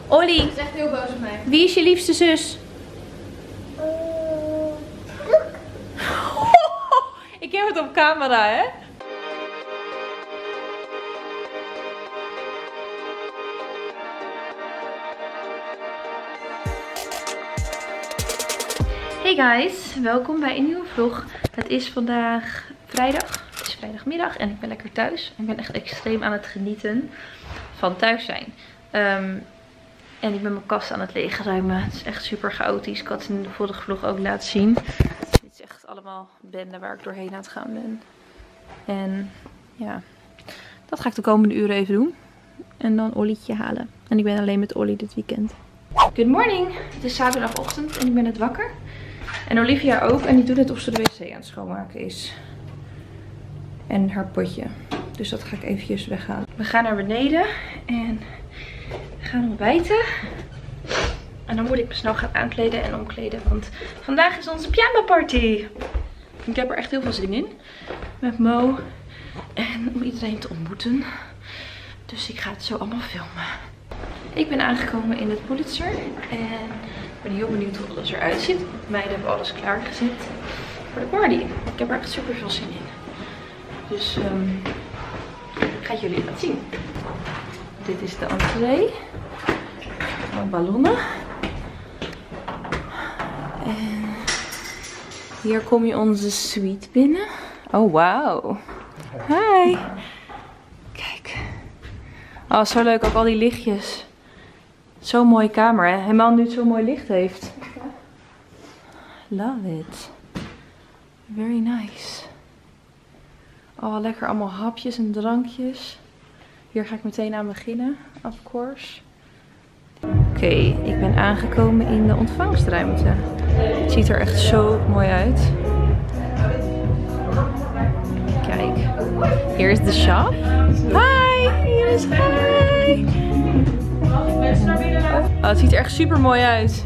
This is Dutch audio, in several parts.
Olly. Ze is echt heel boos op mij. Wie is je liefste zus? Ik heb het op camera, hè? Hey guys, welkom bij een nieuwe vlog. Het is vandaag vrijdag. Het is vrijdagmiddag en ik ben lekker thuis. Ik ben echt extreem aan het genieten van thuis zijn. En ik ben mijn kast aan het leegruimen. Het is echt super chaotisch. Ik had het in de vorige vlog ook laten zien. Dit is echt allemaal bende waar ik doorheen aan het gaan ben. En ja, dat ga ik de komende uren even doen. En dan Ollietje halen. En ik ben alleen met Olly dit weekend. Good morning! Het is zaterdagochtend en ik ben net wakker. En Olivia ook. En die doet net of ze de wc aan het schoonmaken is. En haar potje. Dus dat ga ik eventjes weghalen. We gaan naar beneden. En we gaan ontbijten. En dan moet ik me snel gaan aankleden en omkleden. Want vandaag is onze pyjama party. Ik heb er echt heel veel zin in. Met Mo. En om iedereen te ontmoeten. Dus ik ga het zo allemaal filmen. Ik ben aangekomen in het Pulitzer. En ik ben heel benieuwd hoe alles eruit ziet. De meiden hebben alles klaargezet voor de party. Ik heb er echt super veel zin in. Dus ik ga het jullie laten zien. Dit is de entree. Mijn ballonnen. En hier kom je onze suite binnen. Oh, wauw. Hi. Kijk. Oh, zo leuk. Ook al die lichtjes. Zo'n mooie kamer, hè? Helemaal nu het zo'n mooi licht heeft. Love it. Very nice. Oh, lekker allemaal hapjes en drankjes. Hier ga ik meteen aan beginnen, of course. Oké, ik ben aangekomen in de ontvangstruimte. Het ziet er echt zo mooi uit. Kijk, hier is de shop. Hi, hier is hi. Oh, het ziet er echt super mooi uit.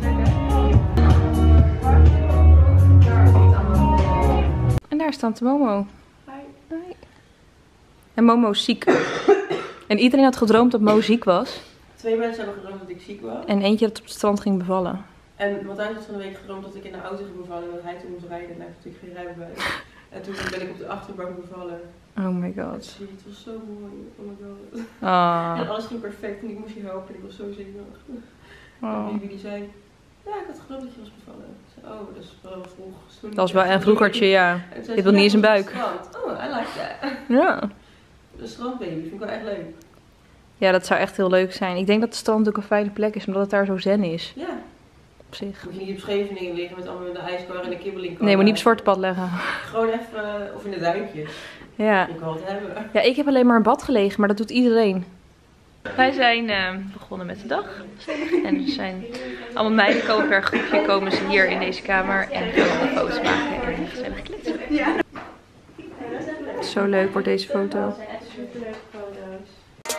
En daar staat Momo. Hi. En Momo is ziek. En iedereen had gedroomd dat Mo ziek was. 2 mensen hebben gedroomd dat ik ziek was. En eentje dat op het strand ging bevallen. En Matthijs had van de week gedroomd dat ik in de auto ging bevallen. En dat hij toen moest rijden. En hij heeft natuurlijk geen rijbewijs. En toen ben ik op de achterbank bevallen. Oh my god. Het was zo mooi. Oh my god. Ah. En alles ging perfect. En ik moest je helpen. En ik was zo zenuwachtig. Oh. En Bibi die zei... Ja, ik had gedroomd dat je was bevallen. Ik zei, oh, dat is wel vroeg. Dat was wel een vroegertje, ja. Je wil niet eens een buik. Oh, I like that. Ja. De strandbaby vind ik wel echt leuk. Ja, dat zou echt heel leuk zijn. Ik denk dat het strand ook een fijne plek is, omdat het daar zo zen is. Ja. Op zich. Moet je niet op Scheveningen liggen met allemaal in de ijskar en de kibbeling. Nee, maar niet op zwarte pad leggen. Gewoon even, of in de duintjes. Ja. Ik wil het hebben. Ja, ik heb alleen maar in bad gelegen, maar dat doet iedereen. Wij zijn begonnen met de dag. En er zijn allemaal meiden komen per groepje, komen ze hier in deze kamer en gaan een foto maken en gezellig kletsen. Ja. Zo leuk wordt deze foto. Dat zijn echt super leuke foto's.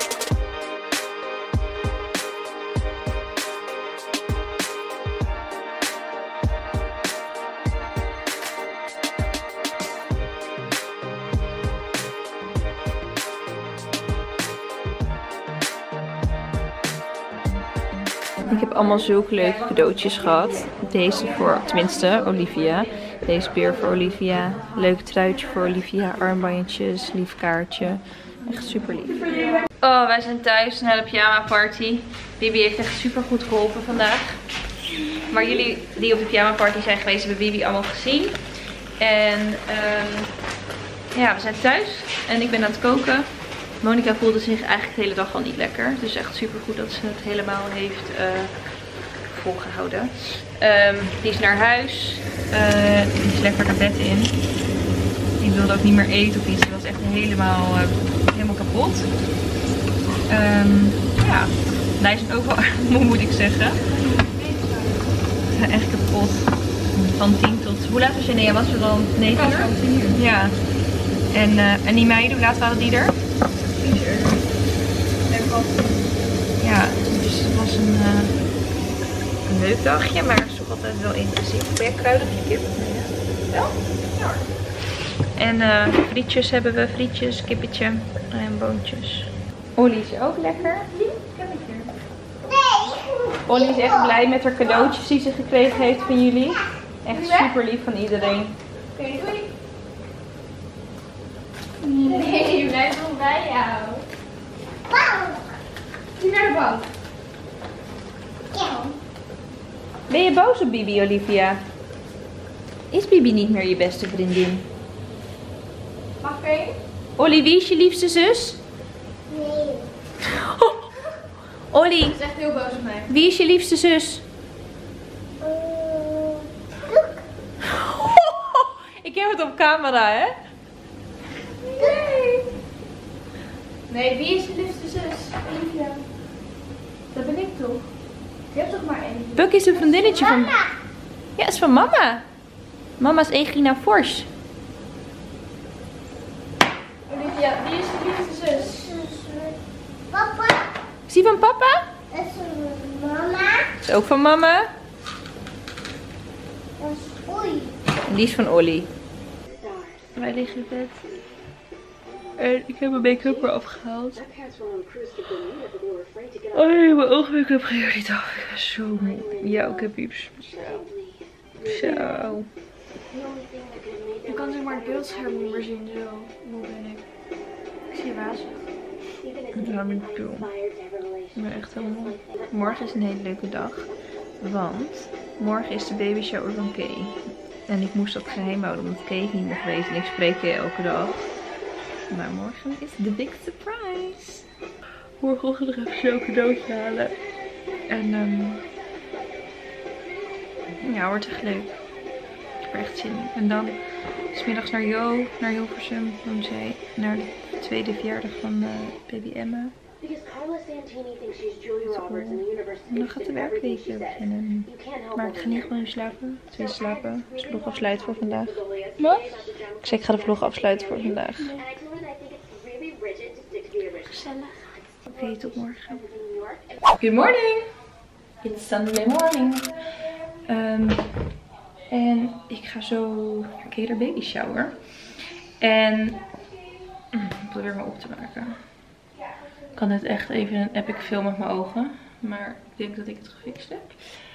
Ik heb allemaal zulke leuke cadeautjes gehad. Deze voor, tenminste, Olivia. Deze beer voor Olivia. Leuk truitje voor Olivia. Armbandjes, lief kaartje. Echt super lief. Oh, wij zijn thuis na de pyjama party. Bibi heeft echt super goed geholpen vandaag. Maar jullie die op de pyjama party zijn geweest, hebben Bibi allemaal gezien. En ja, we zijn thuis. En ik ben aan het koken. Monica voelde zich eigenlijk de hele dag al niet lekker. Dus echt super goed dat ze het helemaal heeft volgehouden. Die is naar huis. Die is lekker naar bed in. Die wilde ook niet meer eten of iets. Die was echt helemaal kapot. Ja, wij zijn ook wel moe, moet ik zeggen. We zijn echt kapot. Van 10 tot... Hoe laat was je? Nee, was er dan 9 uur? Ja. En die meiden, hoe laat waren die er? 10 uur. Ja, dus het was een leuk dagje, maar het is toch altijd wel intensief. Ben jij kruidig je kip? Ja? Ja. En frietjes hebben we, frietjes, kippetje en boontjes. Ollie is ook lekker. Kippetje. Nee. Ollie is echt blij met haar cadeautjes die ze gekregen heeft van jullie. Echt super lief van iedereen. Oké, doei. Nee, je blijft nog bij jou. Hier naar de bank. Ben je boos op Bibi, Olivia? Is Bibi niet meer je beste vriendin? Mag ik één? Ollie, wie is je liefste zus? Nee. Ollie, Ze is echt heel boos op mij. wie is je liefste zus? Ik heb het op camera, hè? Nee, wie is je liefste zus? Olivia. Dat ben ik toch? Je hebt toch maar één? Buck is een vriendinnetje van... Ja, is van mama. Mama is Egina Fors. Olivia, wie is je liefste zus? Papa, Is die van papa? dat is mama. Is ook van mama. Dat is oei. En die is van Ollie. Wij liggen in bed. En ik heb mijn make-up eraf gehaald. Oh, mijn oogmake-up ging er niet af. Ik ben zo moe. Ja, ook heb pieps. Zo. Je kan zeg maar het beeldscherm niet meer zien, zo moe ben ik. Ik zie wazig. Dat hou ik toe. Ik ben echt heel moe. Morgen is een hele leuke dag. Want morgen is de baby shower van Kay. En ik moest dat geheim houden omdat Kay niet mocht weten. En ik spreek Kay elke dag. Maar morgen is de big surprise. Morgenochtend nog even zo'n cadeautje halen. En ja, wordt echt leuk. Ik heb er echt zin in. En dan 's middags naar Hilversum. Doen zij naar de tweede verjaardag van baby Emma. En dan gaat de werkweek weer beginnen. Maar ik ga niet gewoon slapen. 2 slapen. Dus de vlog afsluiten voor vandaag. Wat? Ik zei ik ga de vlog afsluiten voor vandaag. Gezellig. Oké, tot morgen. Good morning! It's Sunday morning. En ik ga zo naar de baby shower. En ik probeer me op te maken. Ik had net echt even een epic film met mijn ogen. Maar ik denk dat ik het gefixt heb.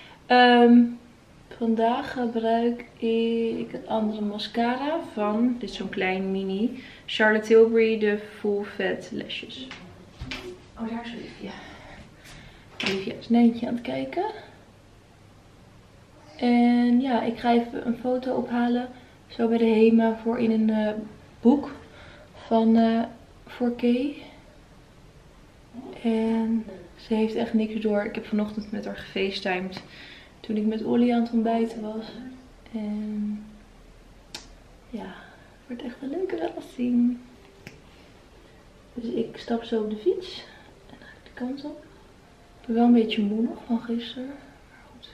Vandaag gebruik ik een andere mascara van, dit is zo'n klein mini, Charlotte Tilbury, de Full Fat Lashes. Oh, daar is Olivia. Olivia is Nijntje aan het kijken. En ja, ik ga even een foto ophalen. Zo bij de HEMA voor in een boek van voor Kay. En ze heeft echt niks door. Ik heb vanochtend met haar gefacetimed toen ik met Ollie aan het ontbijten was. En ja, het wordt echt een leuke verrassing. Dus ik stap zo op de fiets en dan ga ik de kant op. Ik ben wel een beetje moe nog van gisteren. Maar goed.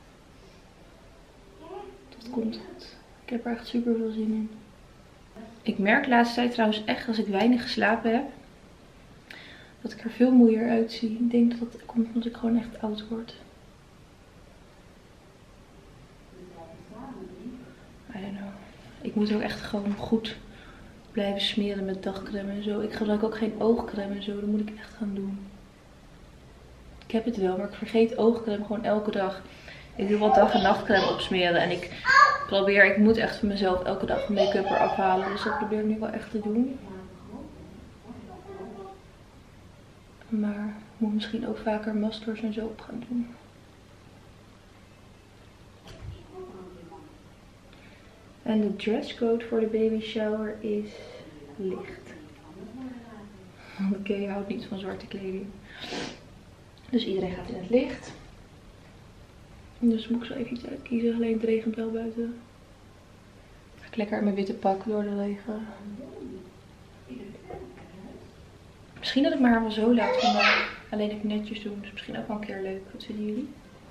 Dat komt goed. Ik heb er echt super veel zin in. Ik merk de laatste tijd trouwens echt als ik weinig geslapen heb, dat ik er veel moeier uitzie. Ik denk dat dat komt omdat ik gewoon echt oud word. I don't know. Ik moet ook echt gewoon goed blijven smeren met dagcreme en zo. Ik gebruik ook geen oogcreme en zo. Dat moet ik echt gaan doen. Ik heb het wel, maar ik vergeet oogcreme gewoon elke dag. Ik doe wel dag- en nachtcreme opsmeren. En ik moet echt van mezelf elke dag mijn make-up eraf halen. Dus dat probeer ik nu wel echt te doen. Maar ik moet misschien ook vaker maskers en zo op gaan doen. En de dresscode voor de baby shower is licht. Want Kay houdt niet van zwarte kleding. Dus iedereen gaat in het licht. Dus moet ik zo even iets uitkiezen. Alleen het regent wel buiten. Ga ik lekker in mijn witte pak door de regen. Misschien dat ik mijn haar wel zo laat vandaag. Alleen even netjes doen. Dus misschien ook wel een keer leuk. Wat vinden jullie?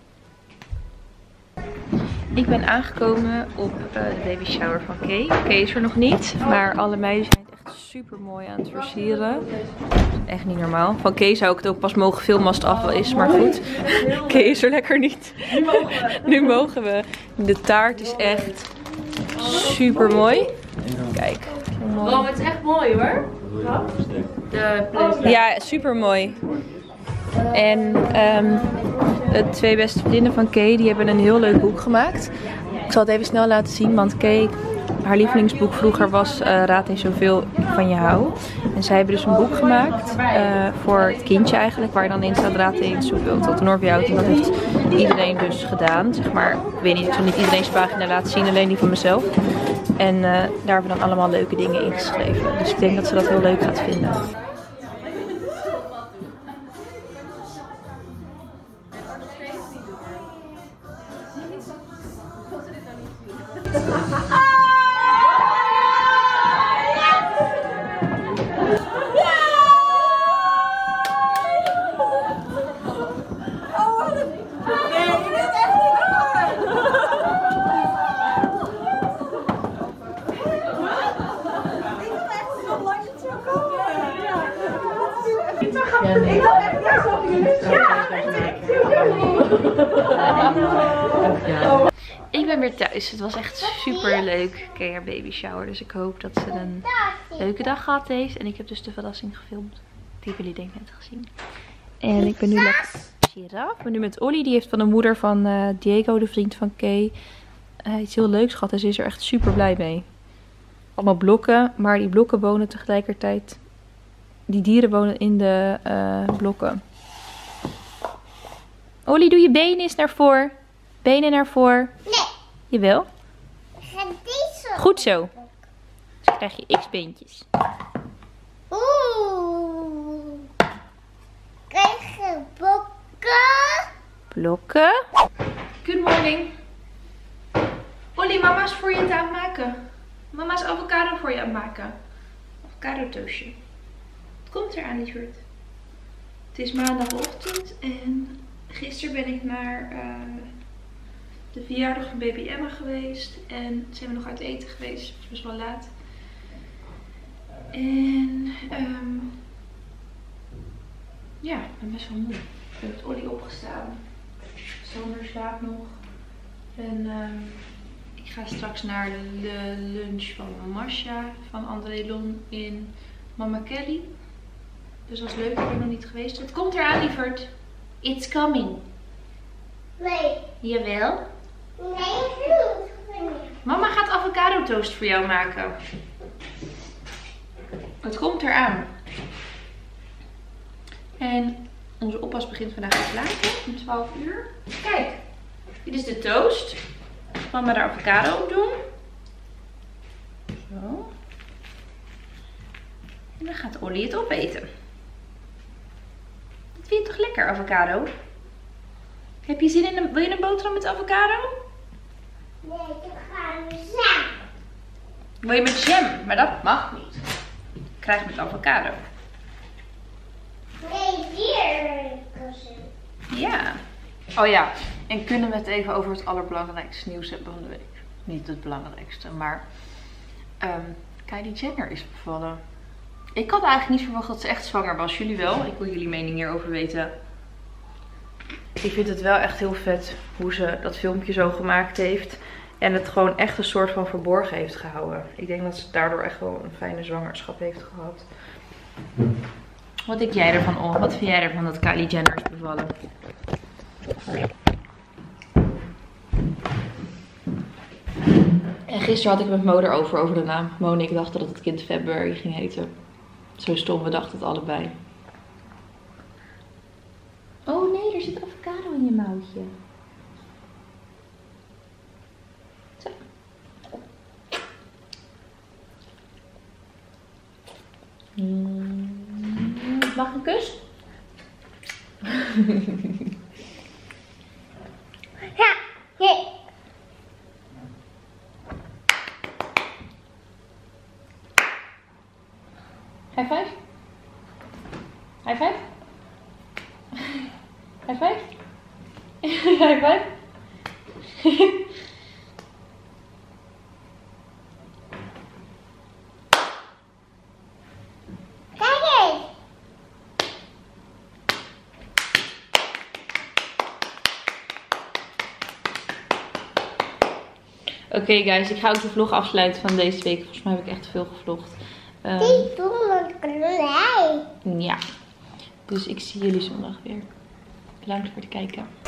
Ik ben aangekomen op de baby shower van Kay. Kay is er nog niet. Maar alle meiden zijn het echt super mooi aan het versieren. Echt niet normaal. Van Kay zou ik het ook pas mogen filmen als het af is. Maar goed. Kay is er lekker niet. Nu mogen we. De taart is echt super mooi. Kijk. Mooi. Oh, het is echt mooi hoor. De Ja, super mooi. En de 2 beste vriendinnen van Kay, die hebben een heel leuk boek gemaakt. Ik zal het even snel laten zien, want Kay, haar lievelingsboek vroeger was Raad eens zoveel van je hou. En zij hebben dus een boek gemaakt voor het kindje eigenlijk, waar dan in staat Raad eens zoveel tot enorm van je houdt. En dat heeft iedereen dus gedaan, zeg maar. Ik weet niet, ik zal niet iedereen zijn pagina laten zien, alleen die van mezelf. En daar hebben we dan allemaal leuke dingen in geschreven. Dus ik denk dat ze dat heel leuk gaat vinden. Ik ben weer thuis. Het was echt super leuk. Kijk, haar baby shower. Dus ik hoop dat ze een leuke dag gehad heeft. En ik heb dus de verrassing gefilmd. Die hebben jullie denk ik net gezien. En ik ben nu lekker giraf. Ik ben nu met Ollie. Die heeft van de moeder van Diego, de vriend van Kay, iets heel leuks gehad. En ze is er echt super blij mee. Allemaal blokken. Maar die blokken wonen tegelijkertijd. Die dieren wonen in de blokken. Ollie, doe je benen eens naar voren. Benen naar voren. Nee. Jawel. Ga deze. Goed zo. Dus krijg je x-beentjes. Oeh. Krijg je blokken? Blokken. Good morning. Ollie, mama is voor je het aan het maken. Mama is avocado voor je aan het maken. Avocado toastje. Het komt eraan, lieverd. Het is maandagochtend en gisteren ben ik naar de verjaardag van baby Emma geweest. En zijn we nog uit eten geweest. Het was best wel laat. En ja, ik ben best wel moe. Ik ben met Ollie opgestaan. Sander slaapt nog. En ik ga straks naar de lunch van Masha van André Lon in Mama Kelly. Dus dat is leuk, ik ben nog niet geweest. Het komt eraan, lieverd. It's coming. Nee. Jawel. Nee, Mama gaat avocado toast voor jou maken. Het komt eraan. En onze oppas begint vandaag te laten, om 12 uur. Kijk, dit is de toast. Mama daar avocado op doen. Zo. En dan gaat Ollie het opeten. Dat vind je toch lekker, avocado? Heb je zin in wil je een boterham met avocado? Nee, ik ga jam. Wil je met jam? Maar dat mag niet. Krijg met avocado. Nee, hier. Ja. Oh ja, en kunnen we het even over het allerbelangrijkste nieuws hebben van de week? Niet het belangrijkste, maar Kylie Jenner is bevallen. Ik had eigenlijk niet verwacht dat ze echt zwanger was. Jullie wel? Ik wil jullie mening hierover weten. Ik vind het wel echt heel vet hoe ze dat filmpje zo gemaakt heeft. En het gewoon echt een soort van verborgen heeft gehouden. Ik denk dat ze daardoor echt wel een fijne zwangerschap heeft gehad. Wat denk jij ervan, On? Wat vind jij ervan dat Kylie Jenner is bevallen? En gisteren had ik het met Mo erover, over de naam. Mo en ik dachten dat het kind February ging heten. Zo stom, we dachten het allebei. Oh nee, er zit avocado in je mouwtje. Zo. Mag ik een kus? Ja, nee. High five? High five? High five? High five? Kijk eens. Oké guys, ik ga ook de vlog afsluiten van deze week. Volgens mij heb ik echt veel gevlogd. Die doen het klei. Ja. Dus ik zie jullie zondag weer. Bedankt voor het kijken.